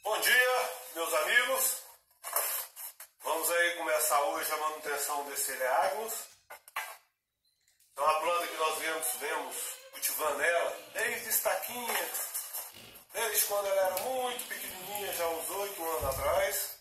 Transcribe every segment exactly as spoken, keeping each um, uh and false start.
Bom dia, meus amigos. Vamos aí começar hoje a manutenção desse Elaeagnus. É uma planta que nós vemos, vemos cultivando ela desde estaquinha, desde quando ela era muito pequenininha, já uns oito anos atrás.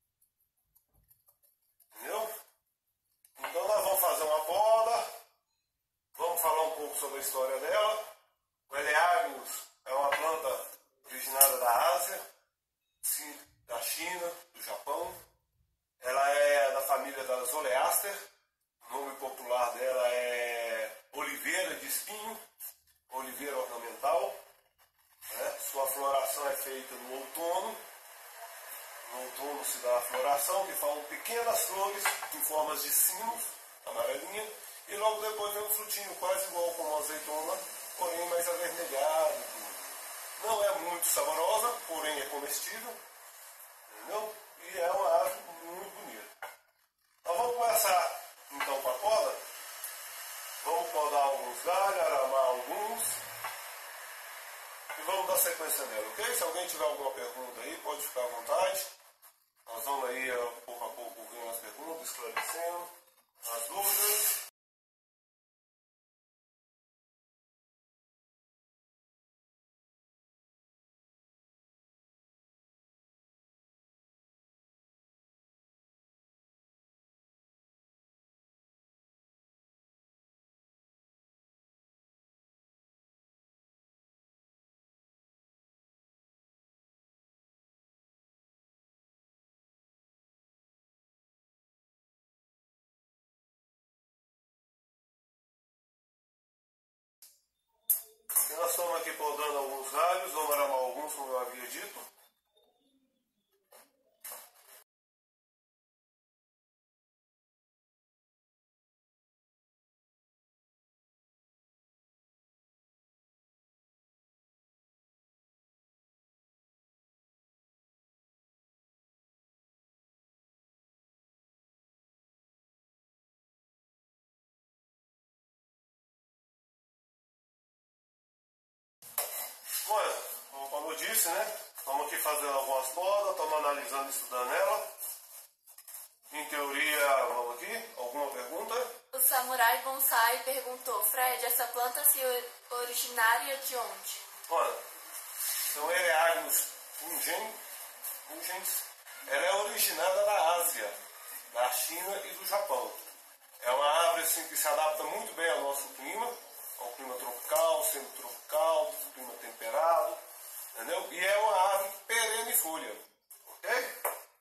Entendeu? Então nós vamos fazer uma poda, vamos falar um pouco sobre a história dela. O Elaeagnus é uma planta originária da Ásia, sim, da China, do Japão. Ela é da família das Oleaster. O nome popular dela é oliveira de espinho, oliveira ornamental. Né? Sua floração é feita no outono. No outono se dá a floração, que formam pequenas flores em formas de sinos, amarelinha, e logo depois vem um frutinho quase igual como a azeitona, porém mais avermelhado. Não é muito saborosa, porém é comestível. Entendeu? E é uma árvore muito bonita. Nós vamos começar então com a poda. Vamos podar alguns galhos, aramar alguns. E vamos dar sequência nela, ok? Se alguém tiver alguma pergunta aí, pode ficar à vontade. Nós vamos aí, pouco a pouco, vendo as perguntas, esclarecendo as dúvidas. E nós estamos aqui podando alguns galhos, vamos aramar alguns, como eu havia dito. Olha, como eu disse, né? Estamos aqui fazendo algumas podas, estamos analisando e estudando ela. Em teoria, vamos aqui, alguma pergunta? O Samurai Bonsai perguntou: Fred, essa planta se originária de onde? Olha, então Elaeagnus pungens, pungens, ela é originária da Ásia, da China e do Japão. É uma árvore assim, que se adapta muito bem ao nosso clima, ao clima tropical, semitropical, clima temperado, entendeu? E é uma árvore perenifolha, ok?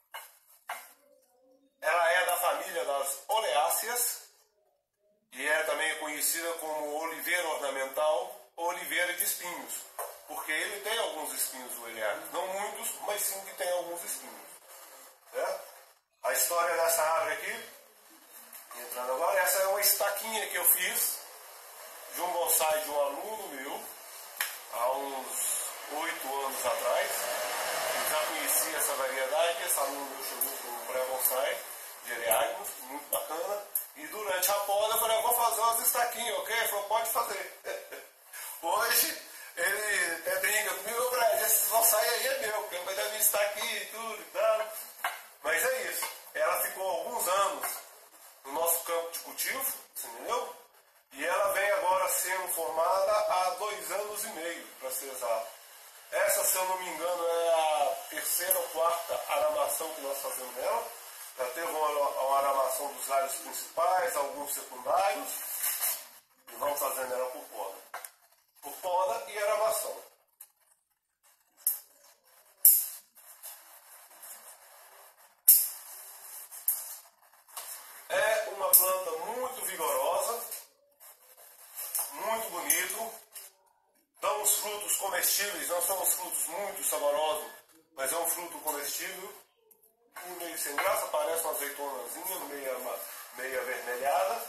Ela é da família das Oleáceas e é também conhecida como oliveira ornamental ou oliveira de espinhos, porque ele tem alguns espinhos, o Elaeagnus, não muitos, mas sim que tem alguns espinhos. Certo? A história dessa árvore aqui, entrando agora, essa é uma estaquinha que eu fiz de um bonsai de um aluno meu, há uns oito anos atrás. Eu já conhecia essa variedade, esse aluno meu chegou com um pré-bonsai de Elaeagnus, muito bacana. E durante a poda eu falei, eu vou fazer umas estaquinhas, ok? Ele falou, pode fazer. Hoje ele até brinca comigo, Fred, esse bonsai aí é meu, porque eu deve estar aqui e tudo e tal. Mas é isso. Ela ficou alguns anos no nosso campo de cultivo, você entendeu? E ela vem agora sendo formada há dois anos e meio, para ser exato. Essa, se eu não me engano, é a terceira ou quarta aramação que nós fazemos nela. Já teve uma, uma aramação dos galhos principais, alguns secundários. E vamos fazendo ela por poda. Por poda e aramação. É uma planta muito vigorosa, muito bonito. Dá uns frutos comestíveis, não são uns frutos muito saborosos, mas é um fruto comestível. Meio sem graça, parece uma azeitonazinha, meia, meia avermelhada.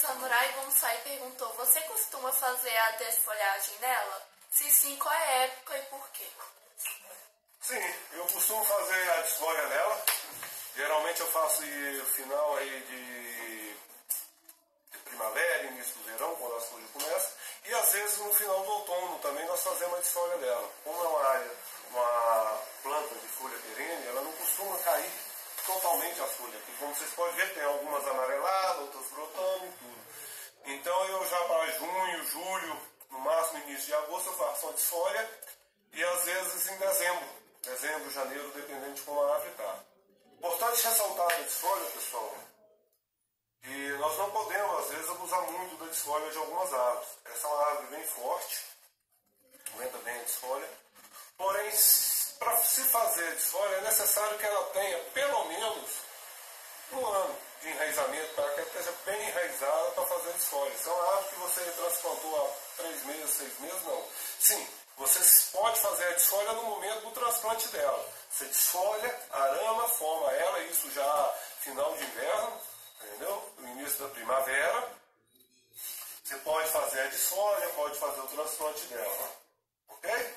Samurai Bonsai perguntou, você costuma fazer a desfolhagem nela? Se sim, qual é a época e por quê? Sim, eu costumo fazer a desfolha dela. Geralmente eu faço no final aí de, de primavera, início do verão, quando as folhas começam. E às vezes no final do outono também nós fazemos a desfolha dela. Como é uma área, uma planta de folha perene, ela não costuma cair totalmente as folhas. Porque como vocês podem ver, tem algumas amareladas, outras brotando e tudo. Então eu já para junho, julho, no máximo início de agosto, eu faço uma desfolha. E às vezes em dezembro, dezembro, janeiro, dependendo de como a árvore está. Importante ressaltar da desfolha, pessoal, que nós não podemos, às vezes, abusar muito da desfolha de algumas árvores. Essa é uma árvore bem forte, aguenta bem a desfolha. Porém, para se fazer a desfolha, é necessário que ela tenha pelo menos um ano de enraizamento, para que ela esteja bem enraizada para fazer a desfolha. Se é uma árvore que você transplantou há três meses, seis meses, não. Sim, você pode fazer a desfolha no momento do transplante dela. Você desfolha, arama, forma ela, isso já final de inverno, entendeu? No início da primavera. Você pode fazer a desfolha, pode fazer o transplante dela. Ok?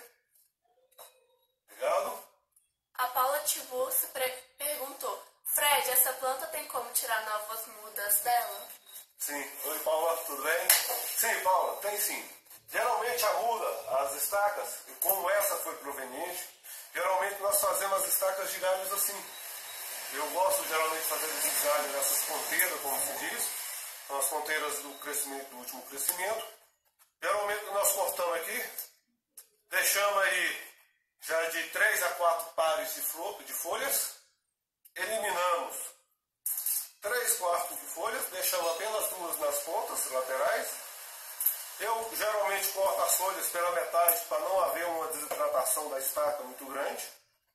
Obrigado. A Paula Tiburcio perguntou, Fred, essa planta tem como tirar novas mudas dela? Sim. Oi, Paula, tudo bem? Sim, Paula, tem sim. Geralmente a muda, as estacas, como essa foi proveniente, geralmente nós fazemos as estacas de galhos assim. Eu gosto geralmente de fazer esses galhos nessas ponteiras, como se diz, são as ponteiras do crescimento, do último crescimento. Geralmente nós cortamos aqui, deixamos aí já de três a quatro pares de, flor, de folhas, eliminamos três quartos de folhas, deixamos apenas duas nas pontas laterais. Eu geralmente corto as folhas pela metade para não haver uma desidratação da estaca muito grande.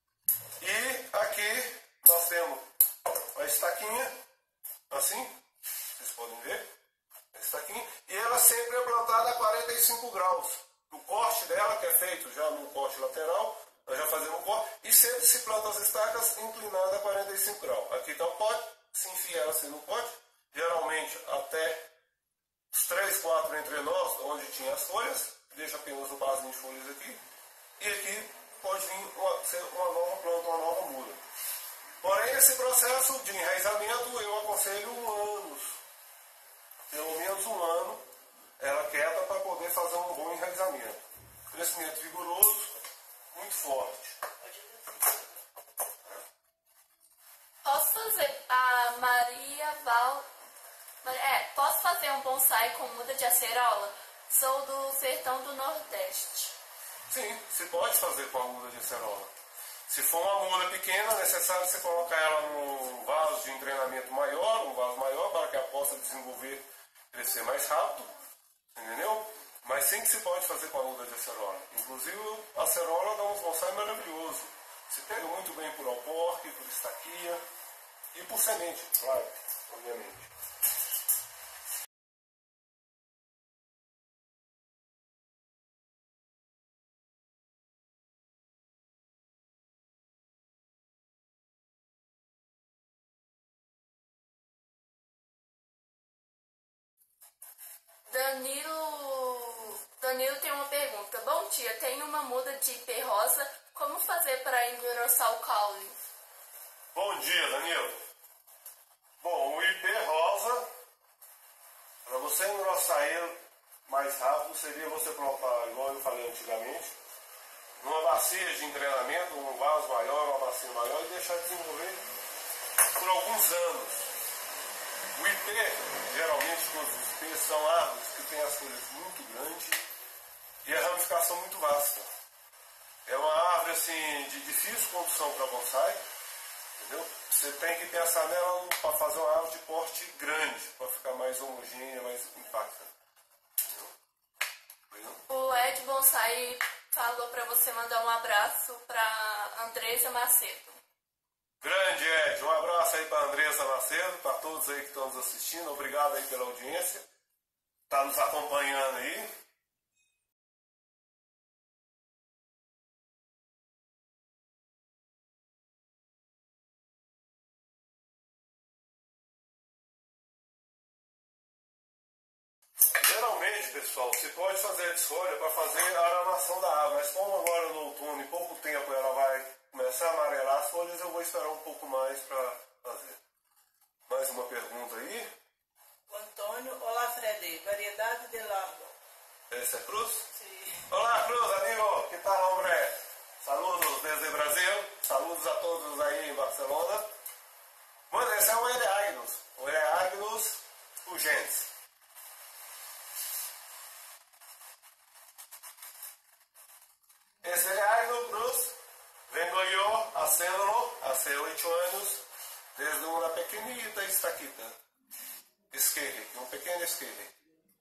E aqui nós temos a estaquinha, assim, vocês podem ver, a estaquinha, e ela sempre é plantada a quarenta e cinco graus. O corte dela, que é feito já no corte lateral, nós já fazemos o corte, e sempre se planta as estacas inclinadas a quarenta e cinco graus. Aqui está o pote, se enfia ela assim no pote, geralmente até os três, quatro entre nós, onde tinha as folhas, deixa apenas o vasinho de folhas aqui, e aqui pode vir uma, ser uma nova planta, uma nova muda. Porém, esse processo de enraizamento eu aconselho um ano, pelo menos um ano, ela quieta para poder fazer um bom enraizamento. Crescimento vigoroso, muito forte. Posso fazer a Maria Val... É, posso fazer um bonsai com muda de acerola? Sou do sertão do Nordeste. Sim, você pode fazer com a muda de acerola. Se for uma muda pequena, é necessário você colocar ela num vaso de treinamento maior, um vaso maior, para que ela possa desenvolver, crescer mais rápido, entendeu? Mas sim que se pode fazer com a muda de acerola. Inclusive, a acerola dá uns bonsai maravilhosos. Se pega muito bem por alporque, por estaquia e por semente, claro, obviamente. Danilo... Danilo tem uma pergunta. Bom dia, tenho uma muda de ipê rosa. Como fazer para engrossar o caule? Bom dia, Danilo. Bom, o ipê rosa, para você engrossar ele mais rápido, seria você plantar, igual eu falei antigamente, numa bacia de treinamento, um vaso maior, uma bacia maior, e deixar desenvolver por alguns anos. O ipê, geralmente todos os ipês são árvores que têm as folhas muito grandes e a ramificação muito vasta. É uma árvore assim, de difícil condução para bonsai, entendeu? Você tem que pensar nela para fazer uma árvore de porte grande, para ficar mais homogênea, mais impacta. O Ed Bonsai falou para você mandar um abraço para Andresa Macedo. Grande Ed, um abraço aí para Andresa Macedo, para todos aí que estão nos assistindo, obrigado aí pela audiência, está nos acompanhando aí. pessoal, se pode fazer a desfolha para fazer a aramação da árvore, mas como agora no outono, em pouco tempo, ela vai começar a amarelar as folhas, eu vou esperar um pouco mais para fazer. Mais uma pergunta aí? O Antônio, olá Freddy, variedade de largo. Esse é Cruz? Sim. Olá Cruz, amigo, que tal, hombre? Saludos desde Brasil, saludos a todos aí em Barcelona. Bueno, esse é o Eleagnus, o Eleagnus urgens. Esse Eleagnus Cruz, vengo yo haciéndolo hace ocho años, desde uma pequenita estaquita, esquerre, um pequeno esquerre.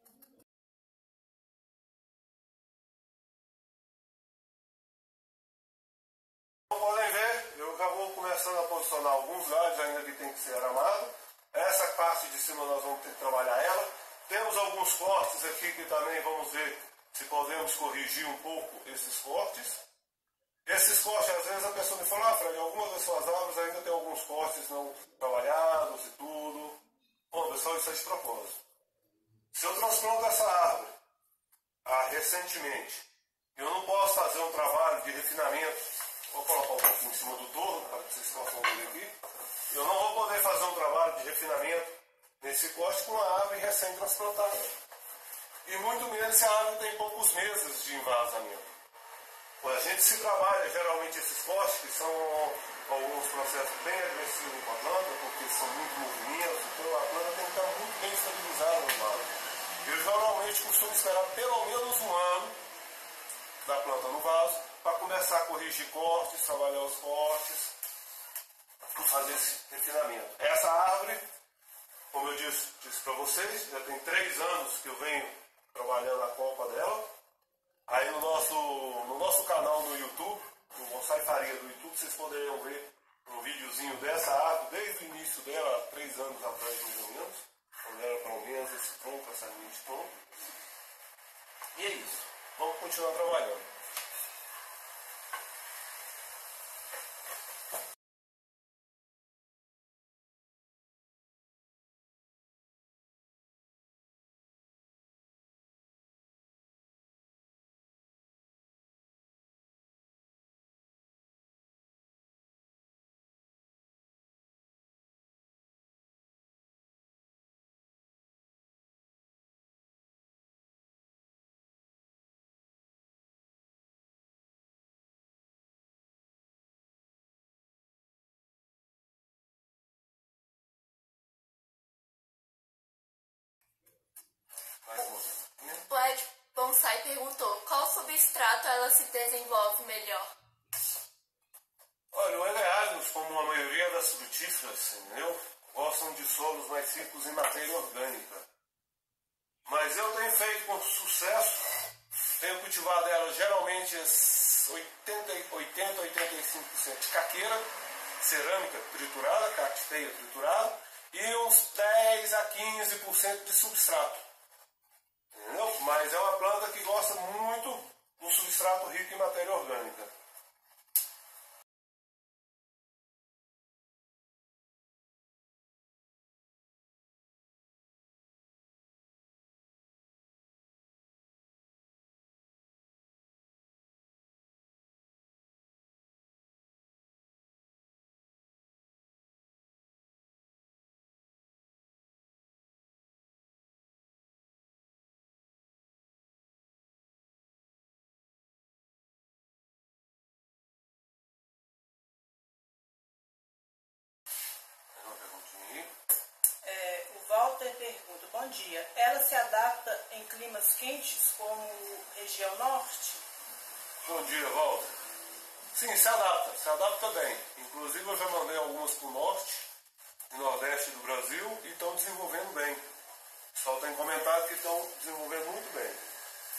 Como podem ver, eu já vou começando a posicionar alguns galhos ainda que tem que ser aramado. Essa parte de cima nós vamos ter que trabalhar ela. Temos alguns cortes aqui que também vamos ver se podemos corrigir um pouco esses cortes. Esses cortes, às vezes a pessoa me fala, ah, Fred, algumas das suas árvores ainda tem alguns cortes não trabalhados e tudo. Bom, pessoal, isso é de propósito. Se eu transplanto essa árvore ah, recentemente, eu não posso fazer um trabalho de refinamento. Vou colocar um pouquinho em cima do torno, para que vocês possam ver aqui. Eu não vou poder fazer um trabalho de refinamento nesse corte com uma árvore recém-transplantada. E muito menos se a árvore tem poucos meses de envasamento. A gente se trabalha geralmente esses cortes, que são alguns processos bem agressivos com a planta, porque são muito movimentos, então a planta tem que estar muito bem estabilizada no vaso. Eu geralmente costumo esperar pelo menos um ano da planta no vaso, para começar a corrigir cortes, trabalhar os cortes, e fazer esse refinamento. Essa árvore, como eu disse, disse para vocês, já tem três anos que eu venho trabalhando a copa dela. Aí no nosso, no nosso canal no YouTube, no Bonsai Faria do YouTube, vocês poderiam ver um videozinho dessa árvore, desde o início dela, três anos atrás mais ou menos, quando era pelo menos esse tronco, essa linha de tronco. E é isso, vamos continuar trabalhando. O Ed Bonsai perguntou, qual substrato ela se desenvolve melhor? Olha, o Eleagnus, como a maioria das frutíferas, entendeu? Gostam de solos mais ricos em matéria orgânica. Mas eu tenho feito com sucesso, tenho cultivado ela geralmente oitenta, oitenta, oitenta e cinco por cento de caqueira, cerâmica triturada, cacteia triturada, e uns dez a quinze por cento de substrato. Entendeu? Mas é uma planta que gosta muito do substrato rico em matéria orgânica. É, o Walter pergunta, bom dia, ela se adapta em climas quentes como região norte? Bom dia, Walter. Sim, se adapta, se adapta bem. Inclusive eu já mandei algumas para o norte e nordeste do Brasil e estão desenvolvendo bem. O pessoal tem comentado que estão desenvolvendo muito bem.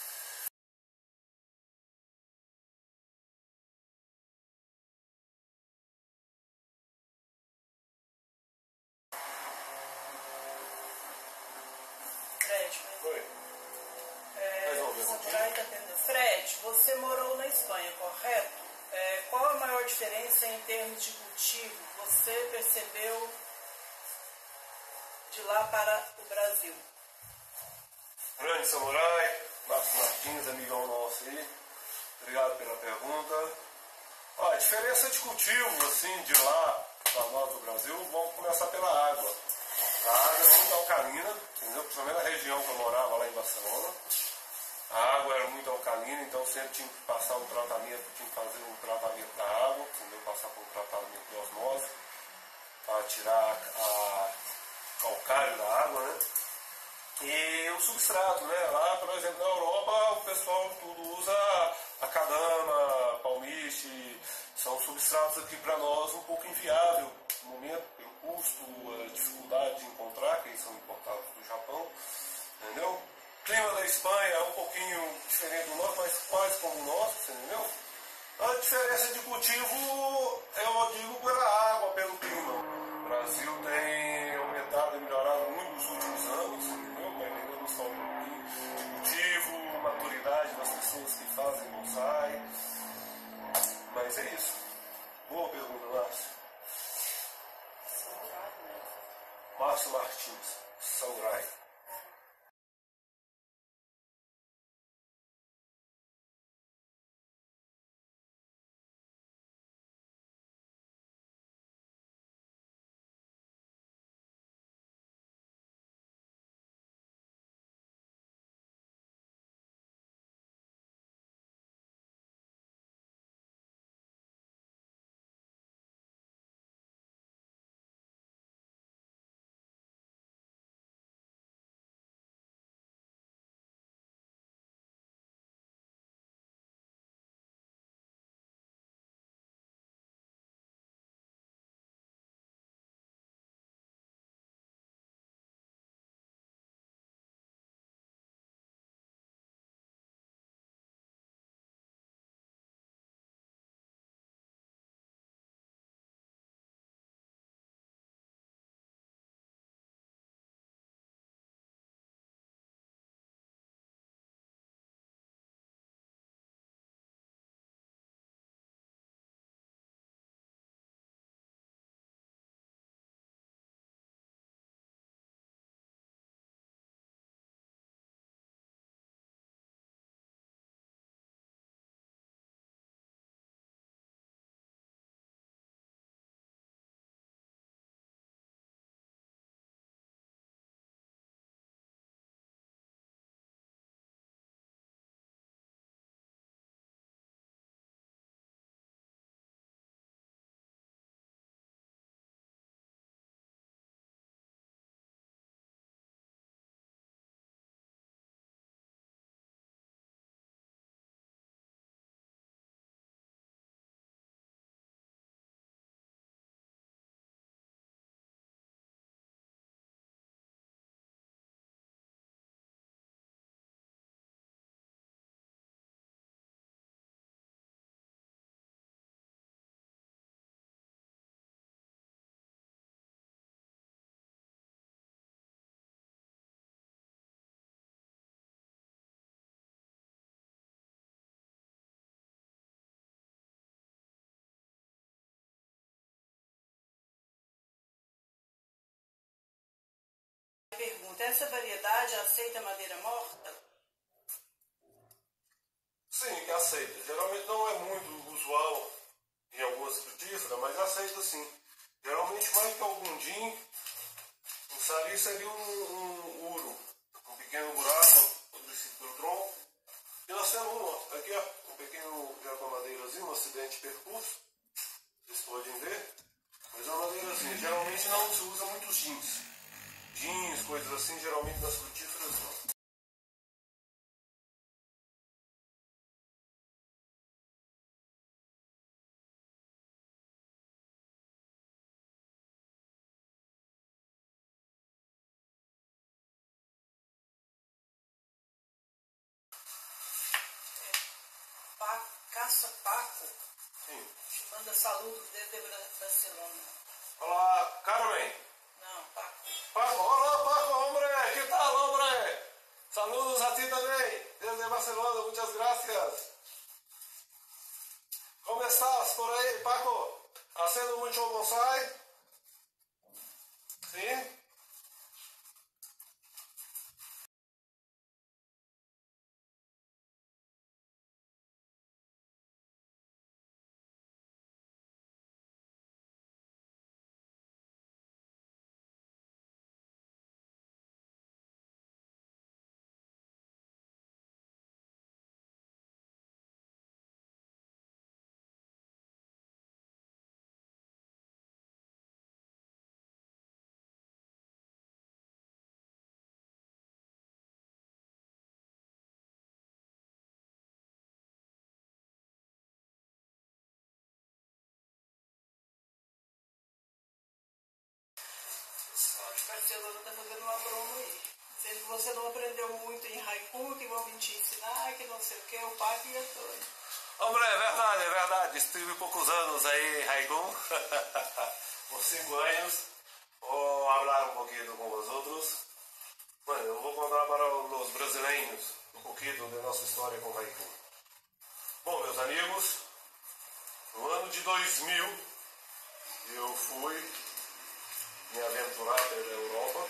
Fred, você morou na Espanha, correto? É, qual a maior diferença em termos de cultivo você percebeu de lá para o Brasil? Grande Samurai, Marcos Martins, amigão nosso aí. Obrigado pela pergunta. Ó, a diferença de cultivo, assim, de lá para nós do Brasil, vamos começar pela água. A água é muito alcalina, entendeu? Principalmente na região que eu morava lá em Barcelona. A água era muito alcalina, então sempre tinha que passar um tratamento, tinha que fazer um tratamento da água, entendeu? Passar por um tratamento de osmose para tirar a, a calcário da água, né? E o substrato, né? Lá, por exemplo, na Europa, o pessoal tudo usa acadama, palmiste, são substratos aqui para nós um pouco inviável no momento, pelo custo, a dificuldade de encontrar, que eles são importados do Japão, entendeu? O clima da Espanha é um pouquinho diferente do nosso, mas quase como o nosso, entendeu? A diferença de cultivo, eu digo, pela água, pelo clima. O Brasil tem aumentado e melhorado muito nos últimos anos, entendeu? Mas ainda não só um pouquinho de cultivo, maturidade das pessoas que fazem bonsai. Mas é isso. Boa pergunta, Márcio. Márcio Martins, Samurai. Pergunta, essa variedade aceita madeira morta? Sim, que aceita. Geralmente não é muito usual em algumas frutíferas, mas aceita sim. Geralmente mais que algum din, o sari seria um, um uro, um pequeno buraco obedecido pelo tronco. E nós temos um, aqui ó, um pequeno, já com a madeirazinha, um acidente de percurso, vocês podem ver, mas é uma madeirazinha. Geralmente não se usa muitos jeans. Jeans, coisas assim, geralmente nas frutíferas não. Caça Paco. Sim. Te manda saludos desde Barcelona. Olá, Carmen. Não, Paco. Paco, olá Paco, hombre, que tal, hombre? Saludos a ti também, desde Barcelona, muchas gracias. Como estás por aí, Paco? Haciendo mucho bonsai? Sim? Cláudio Castelano está fazendo uma broma aí. Dizendo que você não aprendeu muito em haiku, que vão vir te ensinar, que não sei o que, o Paco e o Antônio. Hombre, é verdade, é verdade. Estive poucos anos aí em haiku. Por cinco anos. Vou falar um pouquinho com vosotros. Bueno, eu vou contar para os brasileiros um pouquinho da nossa história com haiku. Bom, meus amigos, no ano de dois mil, eu fui me aventurar pela Europa.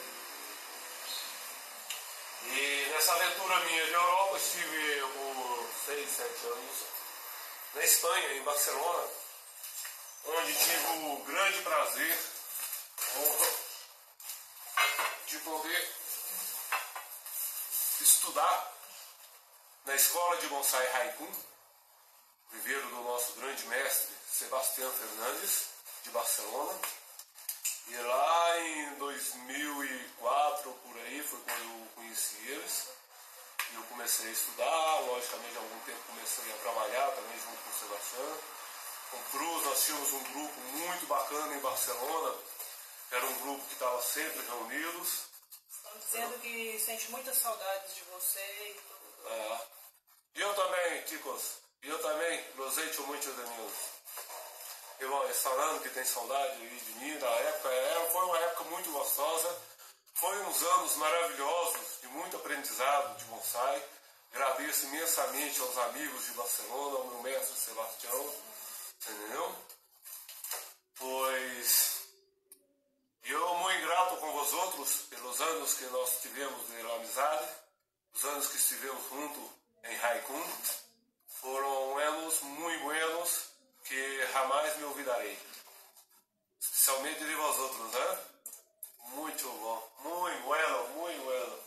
E nessa aventura minha de Europa, estive por seis, sete anos na Espanha, em Barcelona, onde tive o grande prazer, honra, de poder estudar na escola de bonsai haiku, viveiro do nosso grande mestre Sebastião Fernandes, de Barcelona. E lá em dois mil e quatro, por aí, foi quando eu conheci eles. E eu comecei a estudar, logicamente há algum tempo comecei a trabalhar também junto com o Sebastião. Com o Cruz, nós tínhamos um grupo muito bacana em Barcelona. Era um grupo que estava sempre reunidos. Estão dizendo que sente muitas saudades de você e tudo. É. E eu também, chicos. E eu também, los echo mucho de menos. E bom, eles falando que tem saudade de mim, da época, é, foi uma época muito gostosa, foi uns anos maravilhosos, de muito aprendizado de bonsai. Agradeço imensamente aos amigos de Barcelona, ao meu mestre Sebastião, entendeu? Pois eu muito grato com vós outros pelos anos que nós tivemos de amizade, os anos que estivemos juntos em haiku, foram anos muito buenos, que jamais me olvidarei. Especialmente de vós outros, né? Muito bom. Muito bueno, muito bueno.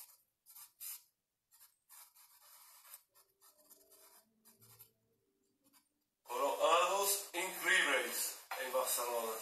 Foram anos incríveis em Barcelona.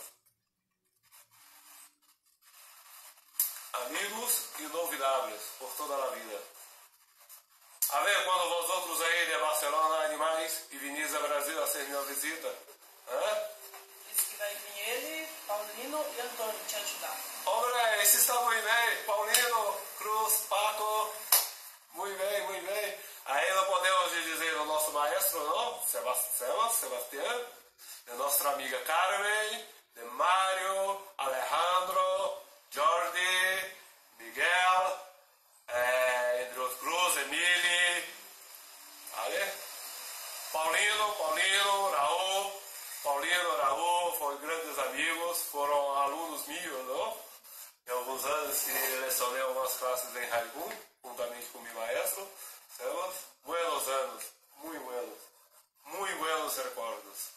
Amigos inolvidáveis por toda a vida. A ver quando vós outros aí de Barcelona animais e vinis a Brasil a ser minha visita. Hã? Disse que vai vir ele, Paulino e Antônio te ajudar. Hombre, esses estão muito bem. Paulino, Cruz, Paco. Muito bem, muito bem. Aí nós podemos dizer o nosso maestro, não? Sebastião, Sebastião. De nossa amiga Carmen, de Mário, Alejandro, Jordi, Miguel, eh, entre outros Cruz, Emily, vale? Paulino, Paulino, Raul, Paulino, Raul, foram grandes amigos, foram alunos meus, não? Em alguns anos que lecionei algumas classes em haiku, juntamente com meu maestro, Sebas. Buenos anos, muito buenos, muito buenos recuerdos.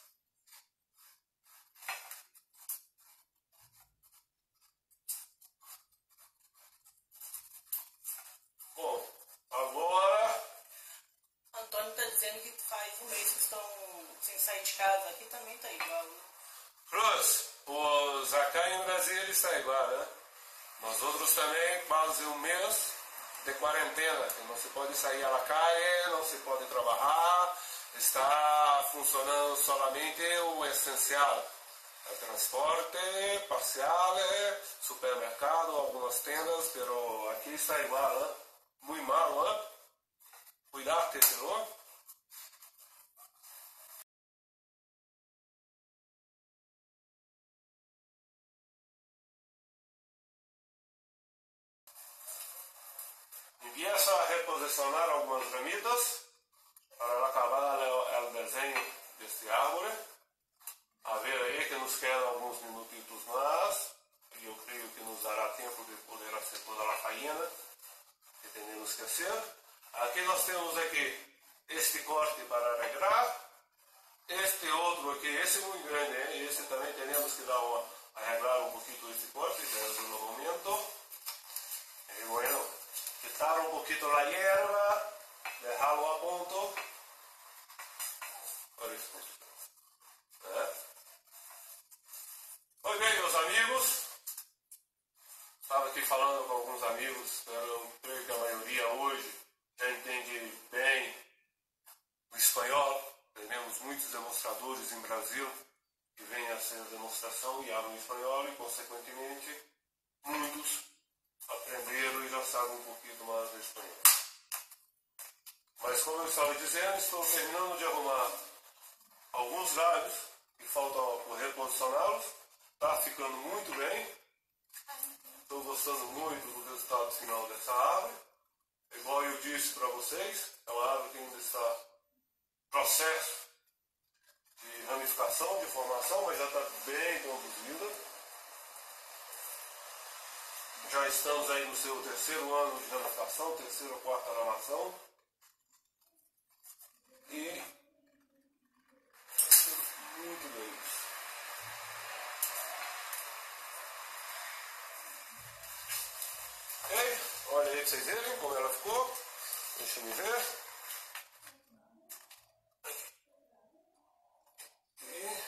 Bom, agora... Antônio está dizendo que faz um mês que estão sem sair de casa. Aqui também está igual, né? Cruz, os acá em Brasília está igual, né? Nós outros também, quase um mês de quarentena, que não se pode sair à calle, não se pode trabalhar, está funcionando somente o essencial. El transporte parcial, supermercado, algumas tendas, pero aqui está igual, né? Muito mal, né? Cuidar-te, não? Empiezo a reposicionar algumas ramitas para acabar o desenho deste árvore. A ver aí que nos quedam alguns minutitos mais, e eu creio que nos dará tempo de poder fazer toda a faina que temos que fazer. Aqui nós temos aqui este corte para arreglar, este outro aqui, esse é muito grande, hein? Esse também temos que dar uma, arreglar um pouquinho este corte, que é no momento. E bueno, quitar um pouquinho a hierba, deixá-lo a ponto. Olha isso. É. Oi, bem, meus amigos. Estava aqui falando com alguns amigos, eu creio que a maioria hoje já entende bem o espanhol. Temos muitos demonstradores em Brasil que vêm a ser demonstração e falam espanhol e, consequentemente, muitos aprenderam e já sabem um pouquinho mais de espanhol. Mas como eu estava dizendo, estou terminando de arrumar alguns galhos que faltam por reposicioná-los. Está ficando muito bem. Estou gostando muito do resultado final dessa árvore. Igual eu disse para vocês, é uma árvore que ainda está em processo de ramificação, de formação, mas já está bem conduzida. Já estamos aí no seu terceiro ano de ramificação, terceira ou quarta ramação. E muito bem. Ok? Olha aí para vocês verem como ela ficou. Deixa eu me ver. E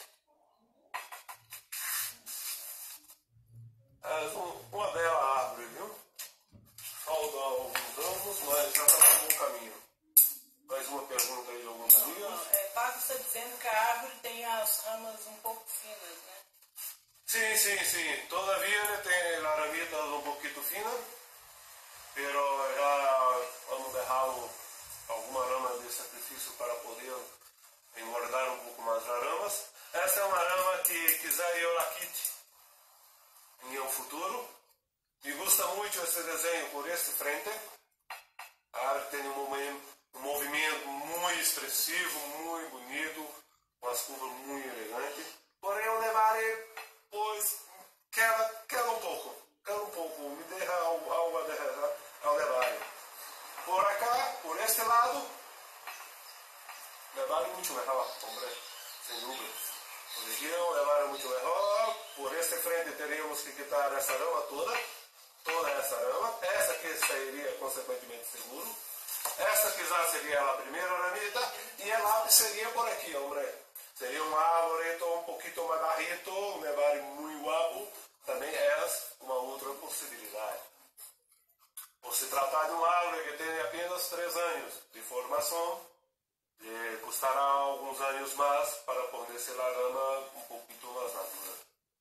é uma bela árvore, viu? Faltam alguns anos, mas já está no bom caminho. Mais uma pergunta aí de alguns amigos. É, Paco está dizendo que a árvore tem as ramas um pouco finas, né? Sim, sim, sim. Todavía ele tem las ramitas um pouquinho finas, pero já vamos deixá-lo alguma rama de sacrifício para poder engordar um pouco mais as ramas. Essa é uma rama que quiser eu la quite em um futuro. Me gusta muito esse desenho por este frente. A árvore tem um momento um movimento muito expressivo, muito bonito, com as curvas muito elegantes. Porém, o Nebari, pois, quebra, quebra um pouco, quebra um pouco, me deixa algo, algo a ao Nebari. Por acá, por este lado, Nebari muito melhor, hombre, sem dúvida. Por aqui, o Nebari muito melhor. Por este frente, teríamos que quitar essa rama toda, toda essa rama. Essa aqui sairia, consequentemente, seguro. Essa quizás seria a primeira ramita e el ave seria por aqui, hombre. Seria um arboreto um pouquinho mais barrito, um nebari muito guapo. Também é uma outra possibilidade. Por se tratar de um árvore que tem apenas três anos de formação, eh, custará alguns anos mais para fornecer a rama um pouquinho mais madura.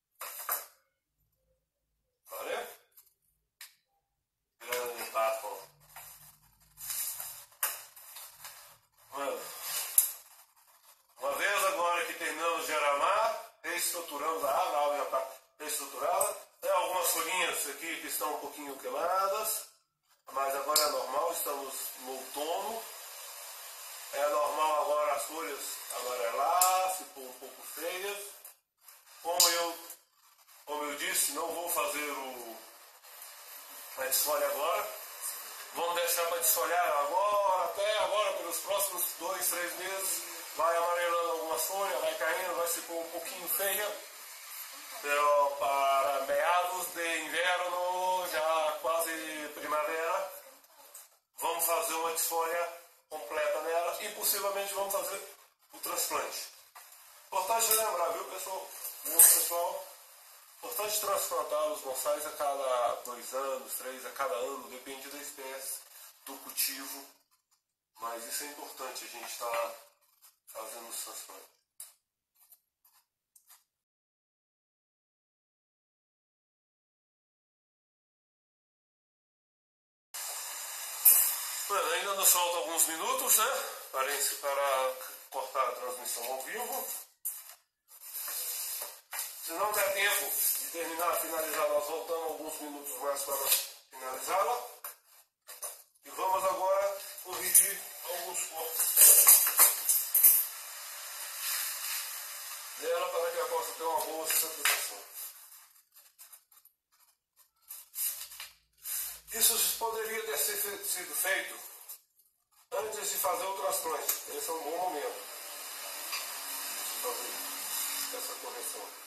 Vale? Grande papo. Uma vez agora que terminamos de aramar, reestruturamos a árvore, a árvore já está reestruturada. Tem algumas folhinhas aqui que estão um pouquinho queimadas, mas agora é normal, estamos no outono. É normal agora as folhas amarelar, se pôr um pouco feias. Como eu, como eu disse, não vou fazer o, a desfolha agora. Vamos deixar para desfolhar agora, até agora, pelos próximos dois, três meses. Vai amarelando algumas folhas, vai caindo, vai se pôr um pouquinho feia. Pero para meados de inverno, já quase primavera, vamos fazer uma desfolha completa nela e possivelmente vamos fazer o transplante. Importante lembrar, viu, pessoal? Viu, pessoal? Importante transplantar os bonsais a cada dois anos, três, a cada ano, depende da espécie, do cultivo. Mas isso é importante, a gente está fazendo os transplantes. Bueno, ainda nos faltam alguns minutos, né? Para, para cortar a transmissão ao vivo. Se não der tempo de terminar, finalizar, nós voltamos alguns minutos mais para finalizá-la. E vamos agora corrigir alguns cortes dela para que ela possa ter uma boa cicatrização. Isso poderia ter sido feito antes de fazer o transplante. Esse é um bom momento de fazer essa correção.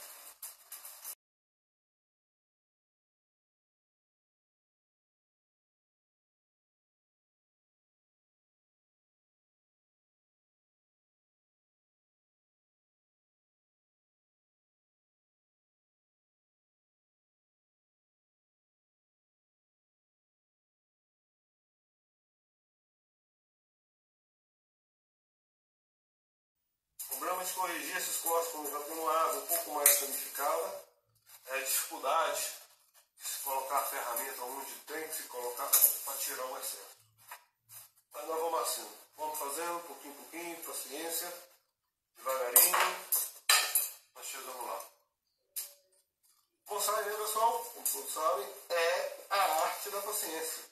O problema de corrigir esses cortes quando já tem uma árvore um pouco mais ramificada é a dificuldade se colocar a ferramenta onde tem que se colocar para tirar o excesso. Mas nós vamos assim, vamos fazendo pouquinho, pouquinho, paciência, devagarinho, nós chegamos lá. Bonsai, né, pessoal? Como todos sabem, é a arte da paciência.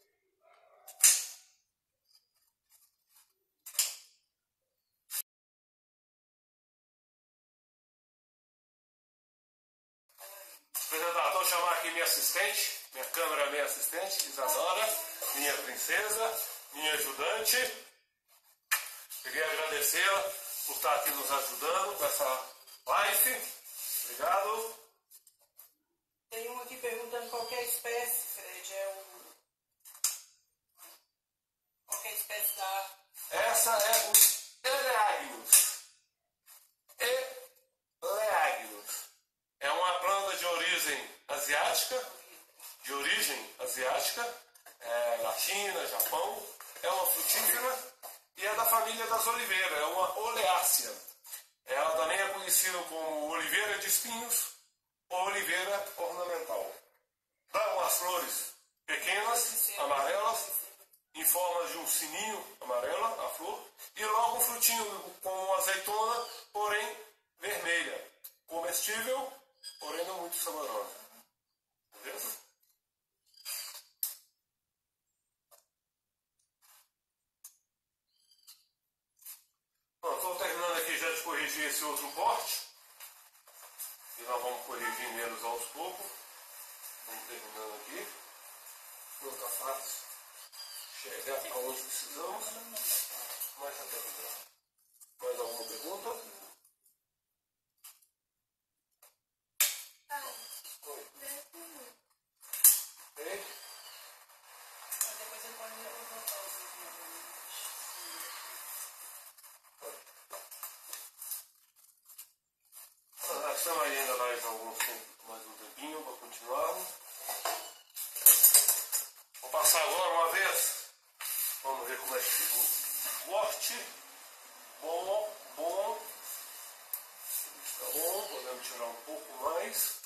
Apresentador, chamar aqui minha assistente, minha câmera, minha assistente, Isadora, minha princesa, minha ajudante. Queria agradecê-la por estar aqui nos ajudando com essa live. Obrigado. Tem um aqui perguntando qual que é a espécie, Fred. É o... Qual que é a espécie da... Essa é o Eleagnus. Eleagnus. É uma planta de origem asiática, de origem asiática, é, da China, Japão. É uma frutífera e é da família das oliveiras, é uma oleácea. Ela também é conhecida como oliveira de espinhos ou oliveira ornamental. Dá umas flores pequenas, amarelas, em forma de um sininho amarela, a flor, e logo um frutinho como azeitona, porém vermelha. Comestível, porém não muito saborosa. Tá vendo? Estou terminando aqui já de corrigir esse outro corte. E nós vamos corrigir neles aos poucos. Vamos terminando aqui. Não está fácil chegar aonde precisamos. Mas já está terminando. Mais alguma pergunta? Oi. Ei? Depois eu pode voltar os vídeos. Estamos ainda mais, alguns, mais um tempinho para continuarmos. Vou passar agora uma vez. Vamos ver como é que fica o corte. Bom, bom. Está bom, podemos tirar um pouco mais.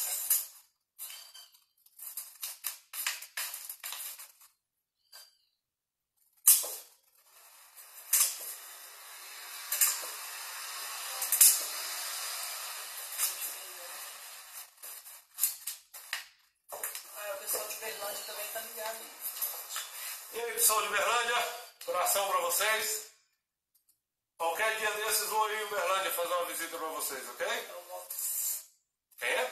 E aí, pessoal de Uberlândia, coração para vocês. Qualquer dia desses vou ir em Uberlândia fazer uma visita para vocês, ok? Quem é?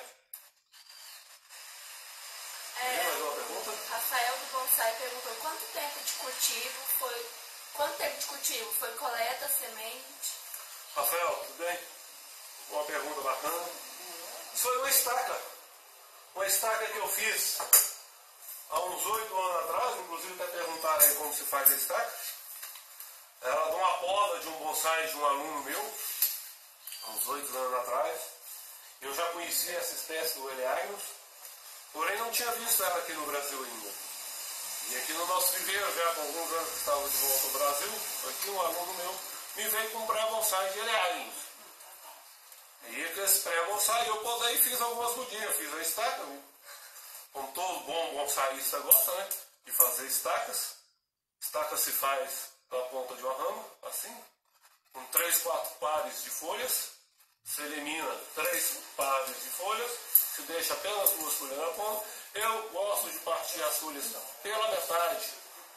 É, Tem mais uma pergunta? Rafael do Bonsai perguntou quanto tempo de cultivo foi. Quanto tempo de cultivo? Foi coleta, semente? Rafael, tudo bem? Uma pergunta bacana. Isso foi uma estaca. Uma estaca que eu fiz há uns oito anos atrás, inclusive até perguntaram aí como se faz a estaca. Era de uma poda de um bonsai de um aluno meu, há uns oito anos atrás. Eu já conhecia essa espécie do Eleagnus, porém não tinha visto ela aqui no Brasil ainda. E aqui no nosso viveiro, já com alguns anos que estava de volta ao Brasil, aqui um aluno meu me veio comprar bonsai de Eleagnus. E com esse pré-bonsai eu podei e fiz algumas mudinhas, fiz a estaca, né? Como todo bom bonsaísta gosta, né? De fazer estacas. Estaca se faz da ponta de uma rama, assim, com três, quatro pares de folhas. Se elimina três pares de folhas, se deixa apenas duas folhas na ponta. Eu gosto de partir as folhas pela metade,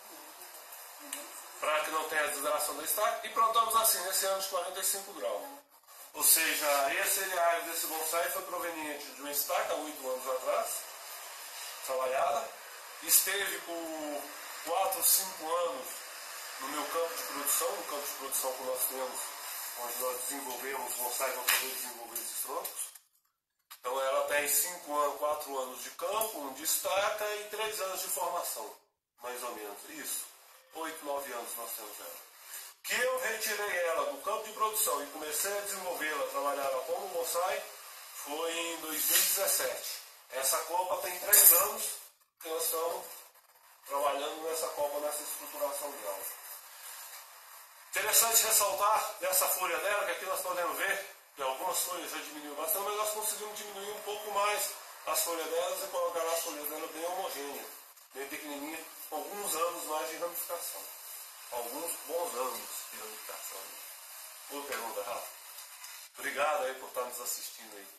para que não tenha a desgraça da estaca. E plantamos assim, nesse ano de quarenta e cinco graus. Ou seja, esse Eleagnus desse bonsai foi proveniente de uma estaca há oito anos atrás, trabalhada. Esteve por quatro, cinco anos no meu campo de produção, no campo de produção que nós temos, onde nós desenvolvemos bonsai para poder desenvolver esses troncos. Então ela tem cinco anos, quatro anos de campo, um de estaca e três anos de formação, mais ou menos. Isso, oito, nove anos nós temos ela. Que eu retirei ela do campo de produção e comecei a desenvolvê-la, trabalhar ela como bonsai, foi em dois mil e dezessete. Essa copa tem três anos que nós estamos trabalhando nessa copa, nessa estruturação dela. Interessante ressaltar dessa folha dela, que aqui nós podemos ver que algumas folhas já diminuíram bastante, mas nós conseguimos diminuir um pouco mais as folhas delas e colocar as folhas delas bem homogêneas, bem pequenininha, com alguns anos mais de ramificação. Alguns bons anos de ramificação. Boa pergunta, Rafa. Obrigado aí por estar nos assistindo aí.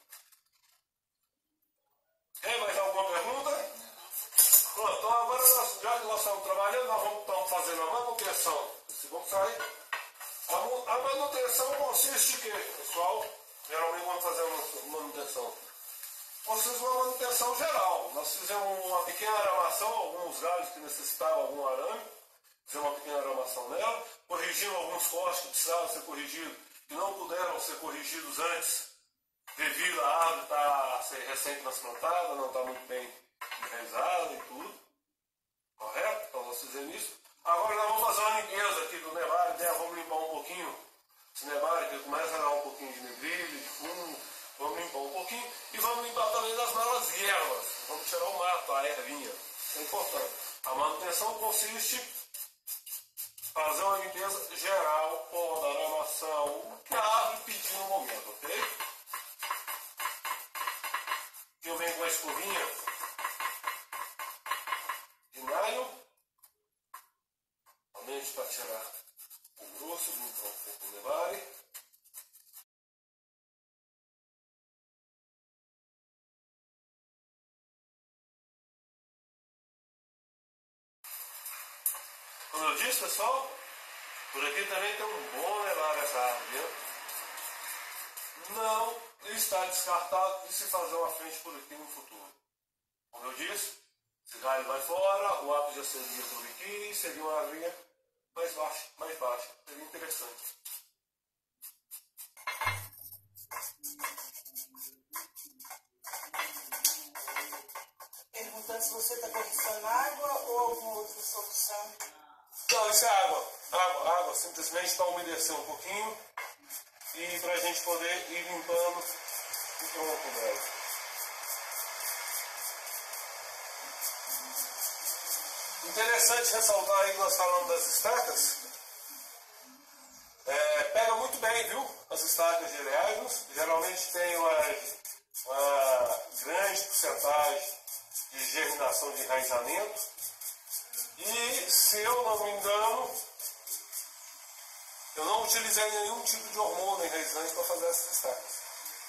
Tem mais alguma pergunta? Pronto, então agora nós, já que nós estamos trabalhando, nós vamos estamos fazendo a manutenção desse bonsai. A, a manutenção consiste em quê, pessoal? Geralmente vamos fazer uma manutenção. Consiste em uma manutenção geral. Nós fizemos uma pequena aramação, alguns galhos que necessitavam algum arame. Fizemos uma pequena aramação nela. Corrigimos alguns cortes que precisavam ser corrigidos e não puderam ser corrigidos antes, devido à árvore estar ser recém-transplantada, não está muito bem enraizada e tudo. Correto? Então nós fizemos isso. Agora nós vamos fazer uma limpeza aqui do nebário, né? Vamos limpar um pouquinho esse nebário, que começa a dar um pouquinho de negrilho, de fumo. Vamos limpar um pouquinho e vamos limpar também das malas e ervas. Vamos tirar o mato, a ervinha. Isso é importante. A manutenção consiste em fazer uma limpeza geral, poda, aramação, o que a árvore pedir no momento, ok? Eu venho com a escovinha de nylon, somente para tirar o grosso, limpar um pouco o nebário. Como eu disse, pessoal, por aqui também tem um bom nebário essa árvore, viu? Não está descartado de se fazer uma frente por aqui no futuro. Como eu disse, esse galho vai fora, o ápice já seria por aqui, seria uma árvore mais baixa, mais baixa. Seria interessante. Perguntando se você está pensando água ou alguma outra solução. Não, isso é água. Água, água, simplesmente para umedecer um pouquinho e para a gente poder ir limpando o tronco dela. Interessante ressaltar aí que nós falamos das estacas. É, pega muito bem, viu? As estacas de ereágios. Geralmente tem uma, uma grande porcentagem de germinação de enraizamento. E, se eu não me engano, eu não utilizei nenhum tipo de hormônio enraizante para fazer essas estacas.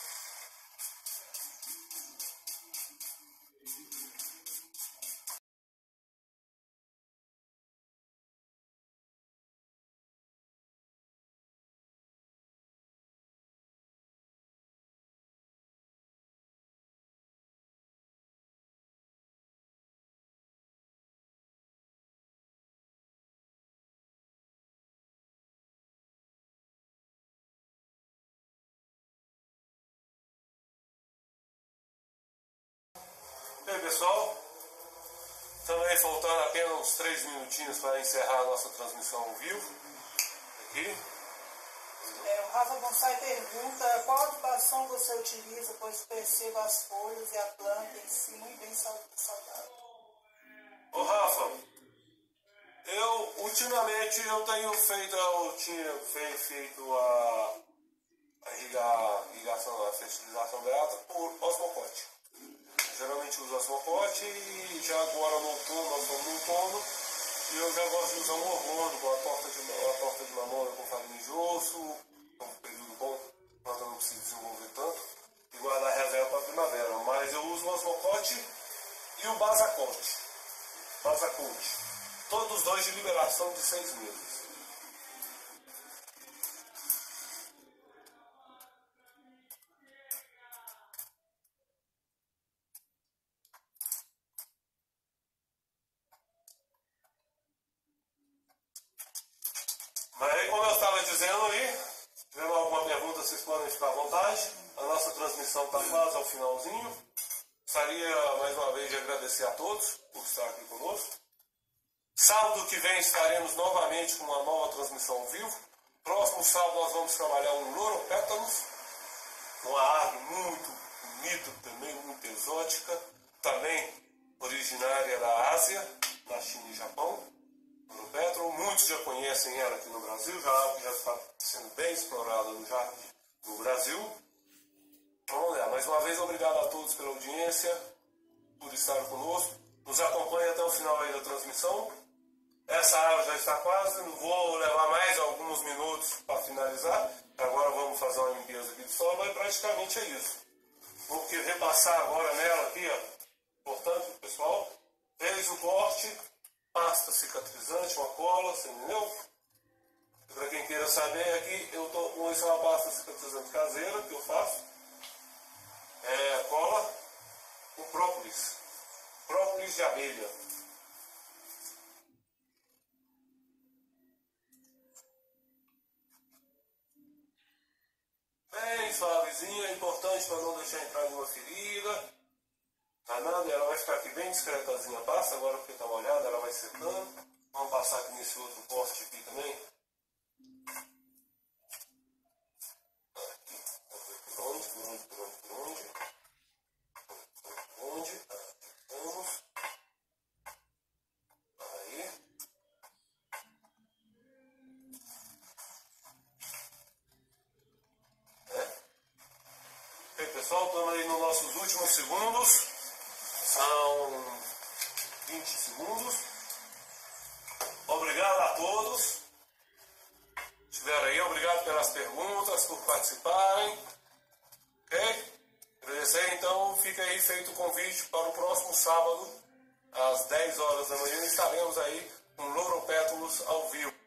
Bem, pessoal, também faltando apenas uns três minutinhos para encerrar a nossa transmissão ao vivo. Aqui. É, o Rafa Bonsai pergunta qual adubação você utiliza, pois percebo as folhas e a planta em si muito bem saudável. Ô Rafa, eu ultimamente eu tenho feito, eu tinha feito a, a irrigar, irrigação, a fertilização beata por osmocote. Geralmente uso osmocote e já agora no outono, nós estamos no outono, e eu já gosto de usar um hormônio, com a torta de, a torta de mamona com farinha de osso, é um período bom, quando eu não preciso desenvolver tanto, e guardar reserva para a primavera. Mas eu uso o osmocote e o basaconte, basaconte, todos os dois de liberação de seis meses. Mas aí, como eu estava dizendo aí, se tiver alguma pergunta, vocês podem ficar à vontade. A nossa transmissão está quase ao finalzinho. Gostaria mais uma vez de agradecer a todos por estar aqui conosco. Sábado que vem estaremos novamente com uma nova transmissão ao vivo. Próximo sábado nós vamos trabalhar um Loropétalos, uma árvore muito bonita, também muito exótica, também originária da Ásia, na China e Japão. Loropétalo, muitos já conhecem ela aqui no Brasil, já, já está sendo bem explorada no, já, no Brasil. Vamos lá, mais uma vez obrigado a todos pela audiência, por estar conosco. Nos acompanhe até o final aí da transmissão. Essa aula já está quase, não vou levar mais alguns minutos para finalizar. Agora vamos fazer uma limpeza aqui do solo e praticamente é isso. Vou repassar agora nela aqui, ó. Portanto, pessoal, fez o corte, pasta cicatrizante, uma cola, você entendeu? Para quem queira saber, aqui eu tô com isso, é uma pasta cicatrizante caseira que eu faço. É cola com própolis, própolis de abelha. Bem suavezinha, é importante para não deixar entrar nenhuma ferida. Tá nada, ela vai ficar aqui bem discretazinha a pasta, agora porque está molhada, ela vai secando. Vamos passar aqui nesse outro poste aqui também. Aqui, vamos ver por onde, por onde, por onde, por onde. Por onde, aqui vamos. Aí. Ok, pessoal, estamos aí nos nossos últimos segundos. São vinte segundos. Obrigado a todos. Estiveram aí, obrigado pelas perguntas, por participarem. Ok? Agradecer, então, fica aí feito o convite para o próximo sábado, às dez horas da manhã. Estaremos aí com Louropétalos ao vivo.